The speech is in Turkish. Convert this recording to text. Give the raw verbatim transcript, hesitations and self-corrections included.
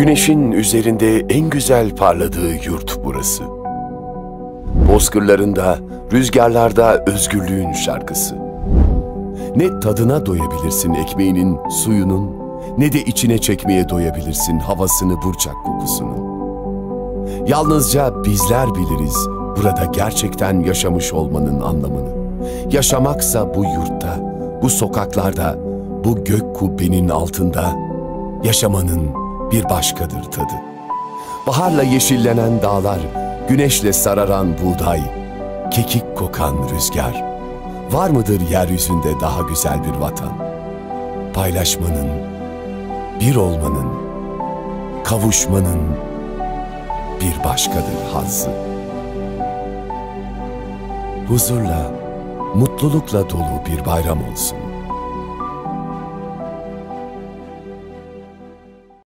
Güneşin üzerinde en güzel parladığı yurt burası. Bozkırlarında, rüzgarlarda özgürlüğün şarkısı. Ne tadına doyabilirsin ekmeğinin, suyunun, ne de içine çekmeye doyabilirsin havasını, burçak kokusunun. Yalnızca bizler biliriz burada gerçekten yaşamış olmanın anlamını. Yaşamaksa bu yurtta, bu sokaklarda, bu gök kubbenin altında yaşamanın bir başkadır tadı. Baharla yeşillenen dağlar, güneşle sararan buğday, kekik kokan rüzgar. Var mıdır yeryüzünde daha güzel bir vatan? Paylaşmanın, bir olmanın, kavuşmanın bir başkadır hazzı. Huzurla, mutlulukla dolu bir bayram olsun.